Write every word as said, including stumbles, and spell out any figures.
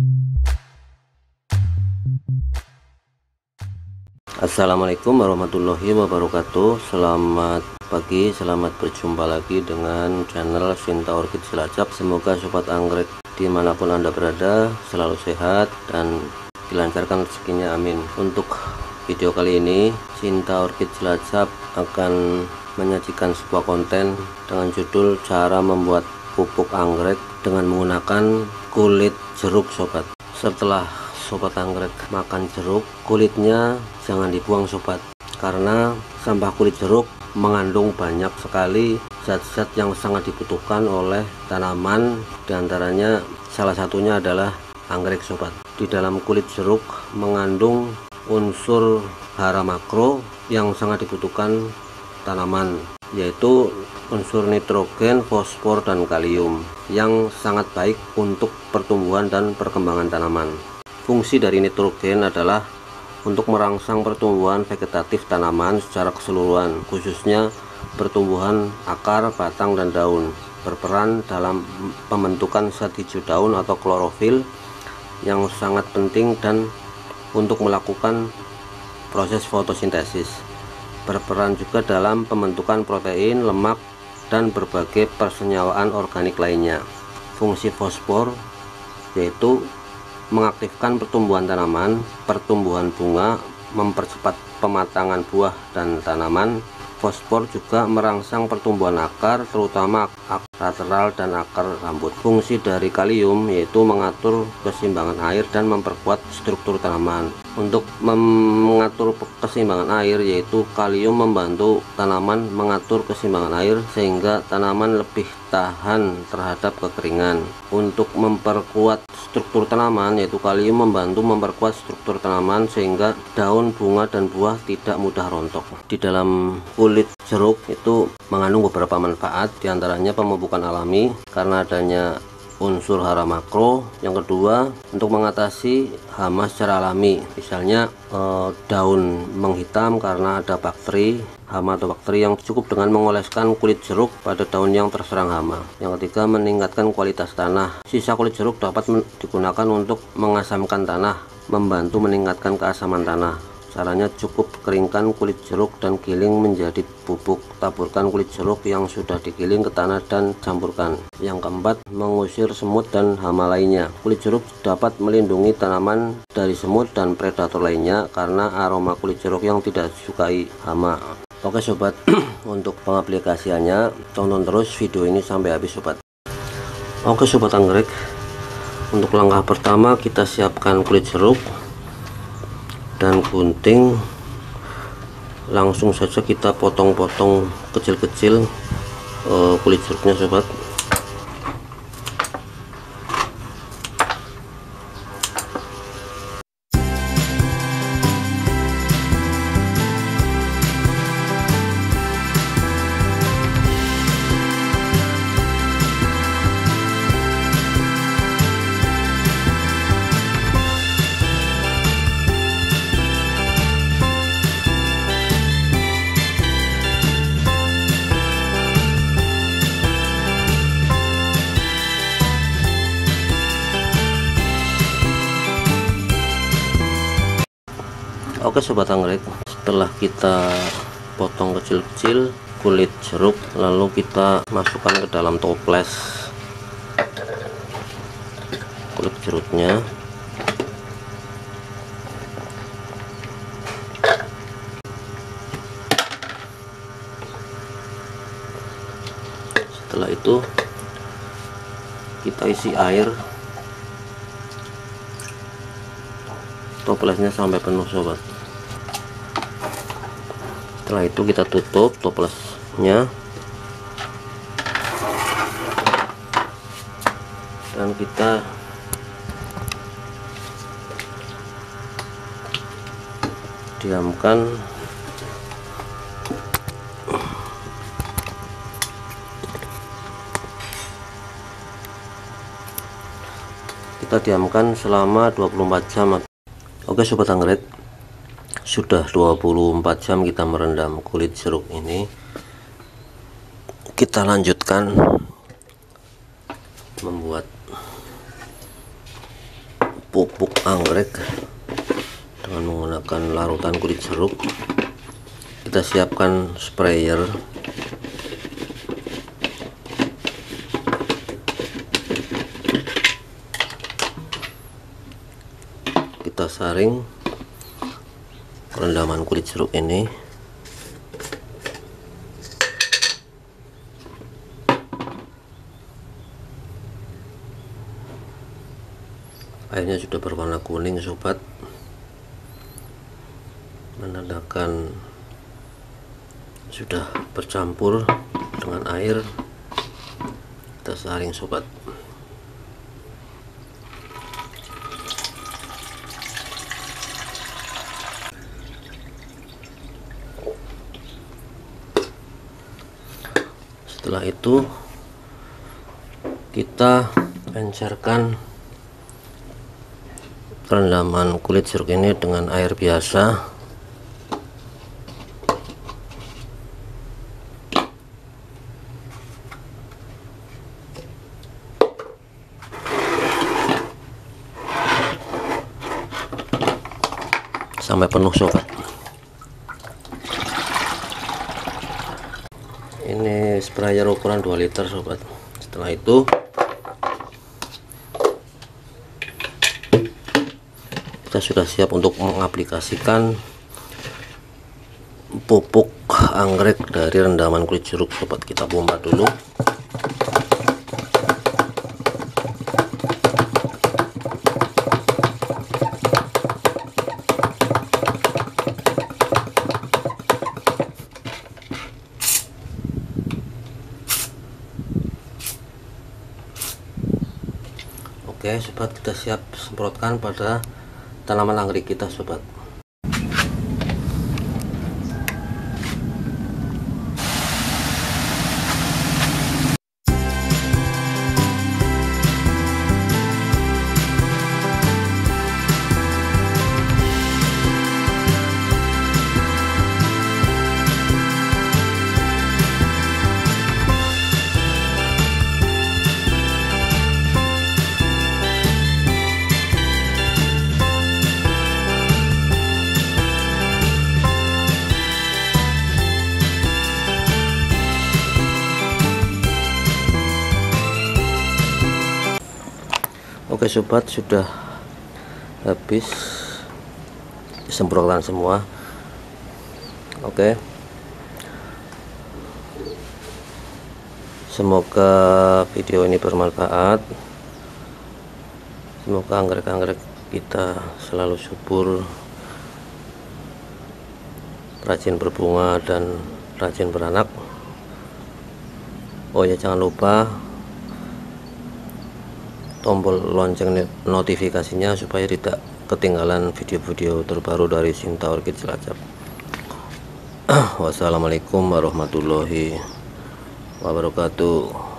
Assalamualaikum warahmatullahi wabarakatuh. Selamat pagi, selamat berjumpa lagi dengan channel Cinta Orchid Cilacap. Semoga sobat anggrek dimanapun anda berada selalu sehat dan dilancarkan rezekinya, amin. Untuk video kali ini Cinta Orchid Cilacap akan menyajikan sebuah konten dengan judul cara membuat pupuk anggrek dengan menggunakan kulit jeruk sobat. Setelah sobat anggrek makan jeruk, kulitnya jangan dibuang sobat, karena sampah kulit jeruk mengandung banyak sekali zat-zat yang sangat dibutuhkan oleh tanaman. Diantaranya salah satunya adalah anggrek sobat. Di dalam kulit jeruk mengandung unsur hara makro yang sangat dibutuhkan tanaman, yaitu unsur nitrogen, fosfor, dan kalium yang sangat baik untuk pertumbuhan dan perkembangan tanaman. Fungsi dari nitrogen adalah untuk merangsang pertumbuhan vegetatif tanaman secara keseluruhan, khususnya pertumbuhan akar, batang, dan daun. Berperan dalam pembentukan zat hijau daun atau klorofil yang sangat penting dan untuk melakukan proses fotosintesis. Berperan juga dalam pembentukan protein, lemak, dan berbagai persenyawaan organik lainnya. Fungsi fosfor yaitu mengaktifkan pertumbuhan tanaman, pertumbuhan bunga, mempercepat pematangan buah dan tanaman. Fosfor juga merangsang pertumbuhan akar, terutama akar lateral dan akar rambut. Fungsi dari kalium yaitu mengatur keseimbangan air dan memperkuat struktur tanaman. Untuk mengatur keseimbangan air, yaitu kalium membantu tanaman mengatur keseimbangan air sehingga tanaman lebih tahan terhadap kekeringan. Untuk memperkuat struktur tanaman, yaitu kalium membantu memperkuat struktur tanaman sehingga daun, bunga, dan buah tidak mudah rontok. Di dalam kulit jeruk itu mengandung beberapa manfaat, diantaranya pemupukan alami karena adanya unsur hara makro. Yang kedua, untuk mengatasi hama secara alami, misalnya eh, daun menghitam karena ada bakteri, hama atau bakteri yang cukup dengan mengoleskan kulit jeruk pada daun yang terserang hama. Yang ketiga, meningkatkan kualitas tanah. Sisa kulit jeruk dapat digunakan untuk mengasamkan tanah, membantu meningkatkan keasaman tanah. Caranya cukup keringkan kulit jeruk dan giling menjadi bubuk. Taburkan kulit jeruk yang sudah digiling ke tanah dan campurkan. Yang keempat, mengusir semut dan hama lainnya. Kulit jeruk dapat melindungi tanaman dari semut dan predator lainnya karena aroma kulit jeruk yang tidak disukai hama. Oke sobat, untuk pengaplikasiannya tonton terus video ini sampai habis sobat. Oke sobat anggrek, untuk langkah pertama kita siapkan kulit jeruk dan gunting. Langsung saja kita potong-potong kecil-kecil uh, kulit jeruknya sobat. Oke sobat anggrek, setelah kita potong kecil-kecil kulit jeruk, lalu kita masukkan ke dalam toples kulit jeruknya. Setelah itu kita isi air toplesnya sampai penuh sobat. Setelah itu kita tutup toplesnya dan kita diamkan kita diamkan selama dua puluh empat jam. Oke sobat anggrek, sudah dua puluh empat jam kita merendam kulit jeruk ini. Kita lanjutkan membuat pupuk anggrek dengan menggunakan larutan kulit jeruk. Kita siapkan sprayer. Kita saring rendaman kulit jeruk ini. Airnya sudah berwarna kuning sobat, menandakan sudah bercampur dengan air. Kita saring sobat. Setelah itu kita encerkan rendaman kulit jeruk ini dengan air biasa. Sampai penuh sobat. Ini sprayer ukuran dua liter sobat. Setelah itu kita sudah siap untuk mengaplikasikan pupuk anggrek dari rendaman kulit jeruk sobat. Kita pompa dulu. Oke sobat, kita siap semprotkan pada tanaman anggrek kita sobat. Oke sobat, sudah habis disemprotkan semua. Oke, semoga video ini bermanfaat. Semoga anggrek-anggrek kita selalu subur, rajin berbunga dan rajin beranak. Oh ya, jangan lupa tombol lonceng notifikasinya supaya tidak ketinggalan video-video terbaru dari Sinta Orchid Cilacap. Wassalamualaikum warahmatullahi wabarakatuh.